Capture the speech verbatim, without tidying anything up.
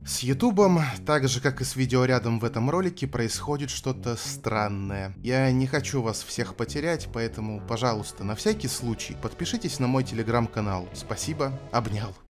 С Ютубом, так же как и с видеорядом в этом ролике, происходит что-то странное. Я не хочу вас всех потерять, поэтому, пожалуйста, на всякий случай подпишитесь на мой телеграм-канал. Спасибо, обнял.